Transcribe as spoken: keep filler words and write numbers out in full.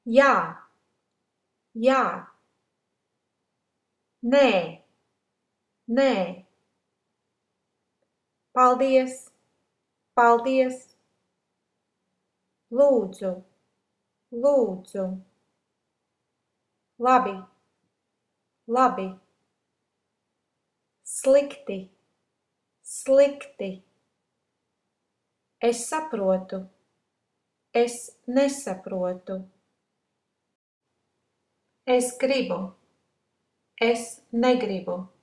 Jā, jā. Nē, nē. Paldies, paldies. Lūdzu, lūdzu. Labi, labi. Slikti, slikti. Es saprotu, es nesaprotu. Es gribu, es negribu.